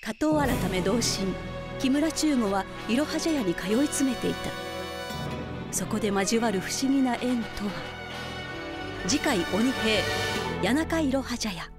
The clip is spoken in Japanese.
加藤改同心木村中吾はいろは茶屋に通い詰めていた。そこで交わる不思議な縁とは。次回鬼平谷中いろは茶屋。